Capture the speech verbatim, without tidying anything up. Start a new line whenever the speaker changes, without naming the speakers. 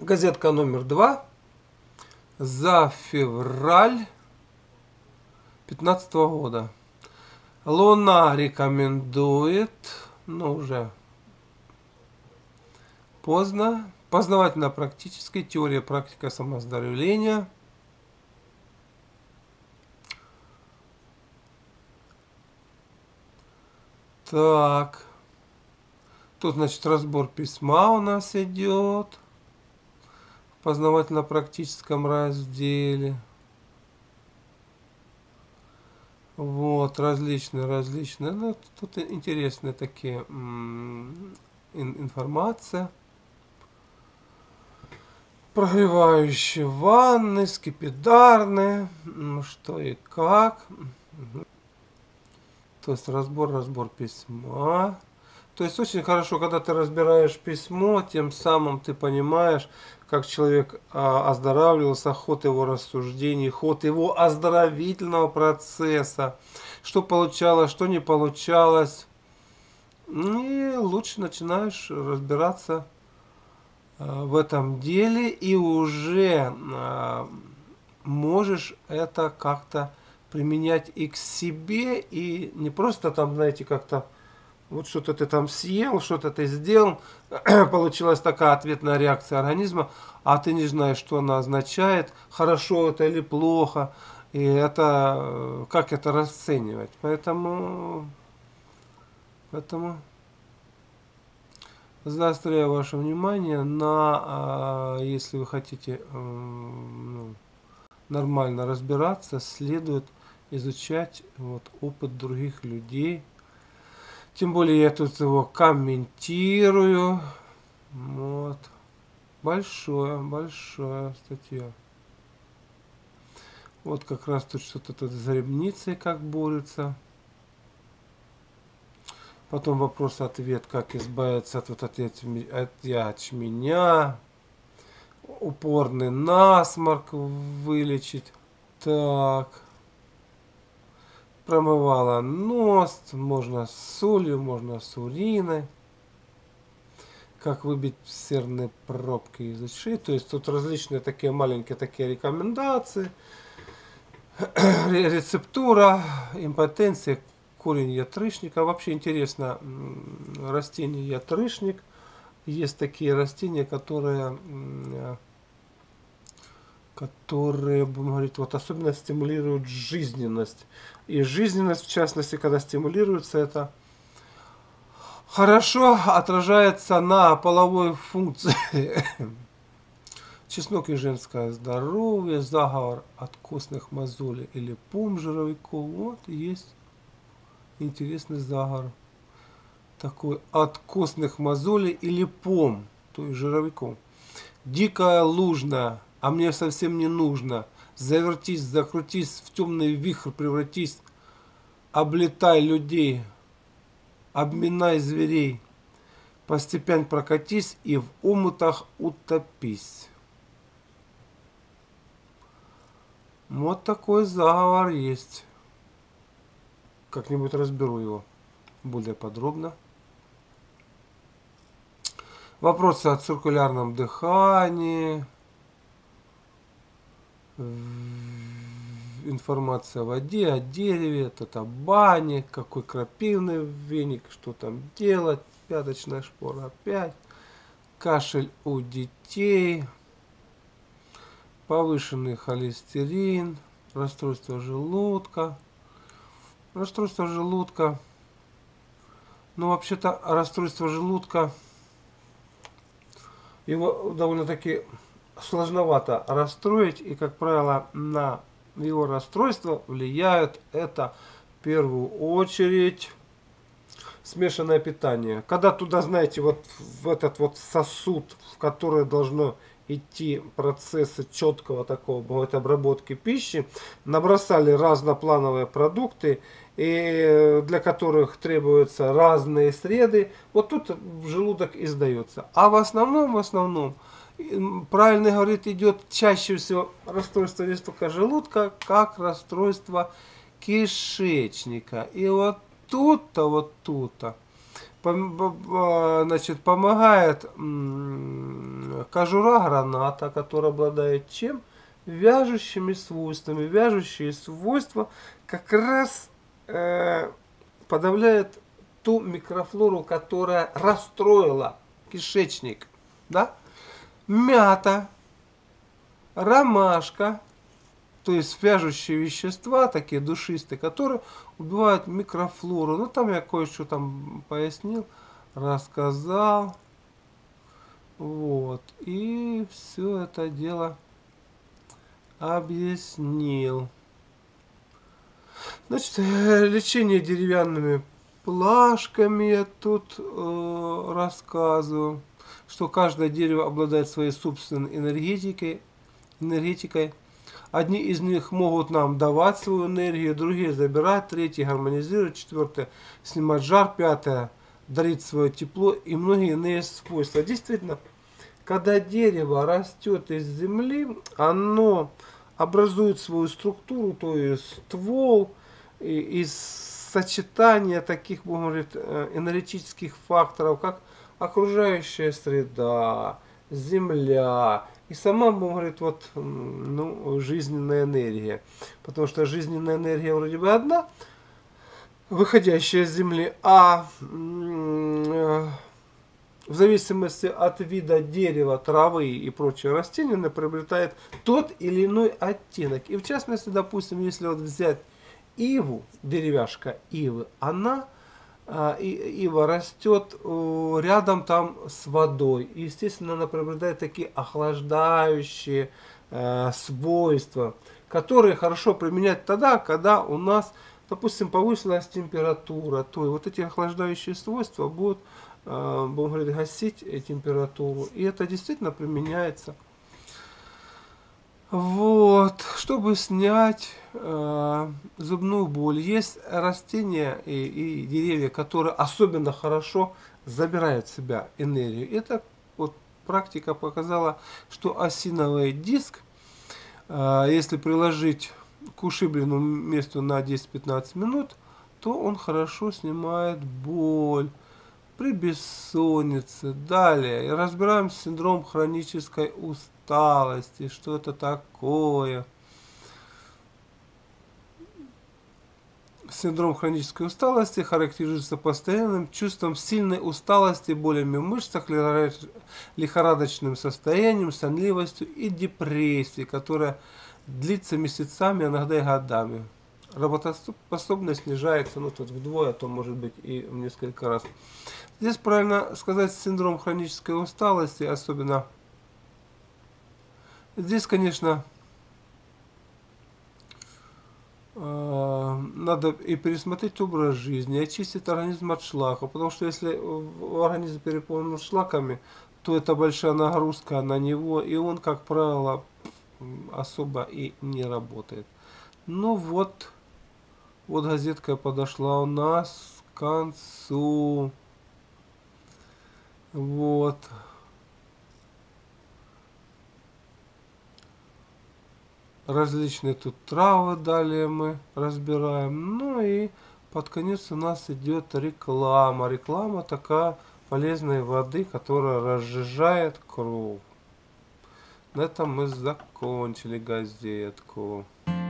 Газетка номер два за февраль две тысячи пятнадцатого года. Луна рекомендует, ну уже поздно, познавательно-практической теория, практика самооздоровления. Так, тут, значит, разбор письма у нас идет в познавательно-практическом разделе. Вот, различные, различные. Ну, тут интересные такие м, информация. Прогревающие ванны, скипидарные, что и как. То есть разбор, разбор письма. То есть очень хорошо, когда ты разбираешь письмо, тем самым ты понимаешь, как человек а, оздоравливался, ход его рассуждений, ход его оздоровительного процесса, что получалось, что не получалось. И лучше начинаешь разбираться а, в этом деле, и уже а, можешь это как-то применять и к себе, и не просто там, знаете, как-то вот что-то ты там съел, что-то ты сделал, получилась такая ответная реакция организма, а ты не знаешь, что она означает, хорошо это или плохо, и это, как это расценивать. Поэтому, поэтому заостряю ваше внимание на, если вы хотите ну, нормально разбираться, следует изучать вот, опыт других людей. Тем более я тут его комментирую. Вот. Большое, большая статья. Вот как раз тут что-то тут с грибницей как борется. Потом вопрос-ответ, как избавиться от, вот, от, от ячменя. Упорный насморк вылечить. Так. Промывала нос, можно с солью, можно с уриной. Как выбить серные пробки из ушей. То есть тут различные такие маленькие такие рекомендации. Рецептура, импотенция, корень ятрышника. Вообще интересно, растение ятрышник. Есть такие растения, которые... которые, будем говорить, вот особенно стимулируют жизненность. И жизненность, в частности, когда стимулируется, это хорошо отражается на половой функции. Чеснок и женское здоровье, заговор от костных мозолей или пом жировиков. Вот есть интересный заговор. Такой от костных мозолей или пом, то есть жировиков. Дикая лужная. А мне совсем не нужно. Завертись, закрутись, в темный вихрь превратись. Облетай людей. Обминай зверей. Постепенно прокатись и в омутах утопись. Вот такой заговор есть. Как-нибудь разберу его более подробно. Вопросы о циркулярном дыхании. Информация о воде, о дереве, тут о бане, какой крапивный веник, что там делать, пяточная шпора опять, кашель у детей, повышенный холестерин, расстройство желудка, расстройство желудка, ну вообще-то расстройство желудка, его довольно-таки сложновато расстроить, и, как правило, на его расстройство влияет это в первую очередь смешанное питание. Когда туда, знаете, вот в этот вот сосуд, в который должно идти процессы четкого такого бывает обработки пищи, набросали разноплановые продукты, и для которых требуются разные среды, вот тут в желудок и сдается. А в основном, в основном, правильно говорит, идет чаще всего расстройство не столько желудка, как расстройство кишечника. И вот тут-то, вот тут-то Значит, помогает кожура граната, которая обладает чем? Вяжущими свойствами. Вяжущие свойства как раз э, подавляет ту микрофлору, которая расстроила кишечник. Да? Мята, ромашка, то есть вяжущие вещества, такие душистые, которые убивают микрофлору. Ну, там я кое-что там пояснил, рассказал. Вот. И все это дело объяснил. Значит, лечение деревянными плашками я тут э, рассказываю, что каждое дерево обладает своей собственной энергетикой, энергетикой. Одни из них могут нам давать свою энергию, другие забирать, третьи гармонизировать, четвертое снимать жар, пятое дарить свое тепло и многие иные свойства. Действительно, когда дерево растет из земли, оно образует свою структуру, то есть ствол, из сочетания таких, будем говорить, энергетических факторов, как окружающая среда, земля и сама, будем говорить, вот, ну, жизненная энергия. Потому что жизненная энергия вроде бы одна, выходящая из земли, а в зависимости от вида дерева, травы и прочего растения, она приобретает тот или иной оттенок. И в частности, допустим, если вот взять иву, деревяшка ивы, она, а, и, ива растет о, рядом там с водой. И, естественно, она приобретает такие охлаждающие э, свойства, которые хорошо применять тогда, когда у нас, допустим, повысилась температура. То есть вот эти охлаждающие свойства будут, э, будем говорить, гасить температуру. И это действительно применяется. Вот, чтобы снять э, зубную боль. Есть растения и, и деревья, которые особенно хорошо забирают в себя энергию. Это вот практика показала, что осиновый диск, э, если приложить к ушибленному месту на десять-пятнадцать минут, то он хорошо снимает боль при бессоннице. Далее разбираем синдром хронической усталости. Что это такое? Синдром хронической усталости характеризуется постоянным чувством сильной усталости, болями в мышцах, лихорадочным состоянием, сонливостью и депрессией, которая длится месяцами, иногда и годами. Работоспособность снижается, ну тут вдвое, а то может быть и в несколько раз. Здесь правильно сказать синдром хронической усталости, особенно здесь, конечно, надо и пересмотреть образ жизни, очистить организм от шлака, потому что если организм переполнен шлаками, то это большая нагрузка на него, и он, как правило, особо и не работает. Ну вот, вот газетка подошла у нас к концу. Вот. Различные тут травы далее мы разбираем. Ну и под конец у нас идет реклама. Реклама такая полезной воды, которая разжижает кровь. На этом мы закончили газетку.